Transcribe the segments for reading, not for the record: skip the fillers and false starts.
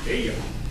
Yeah.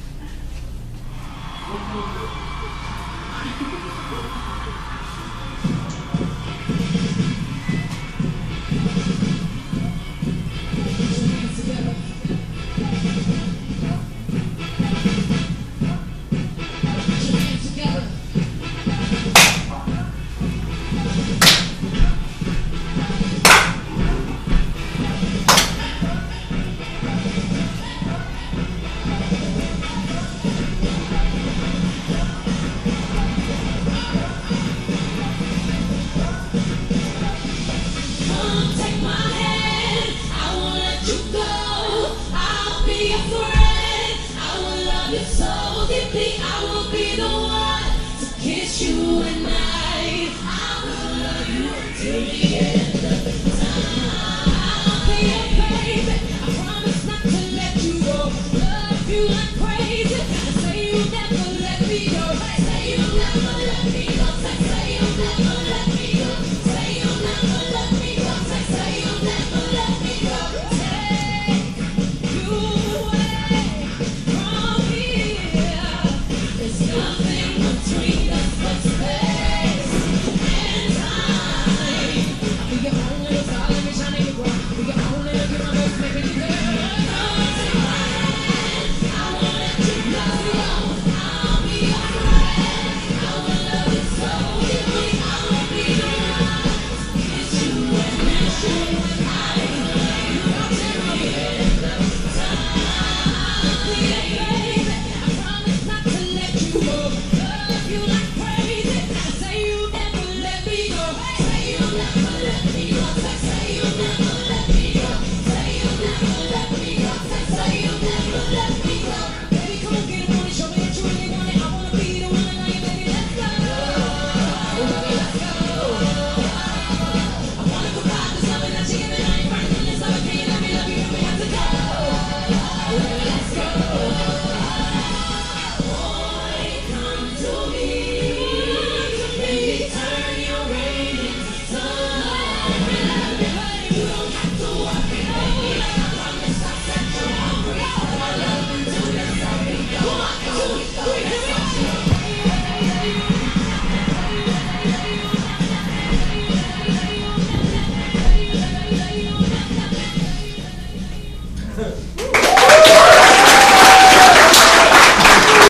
So deeply, I will be the one to kiss you at night. I will love you till the end of time. I'll be your baby. I promise not to let you go. Love you like crazy.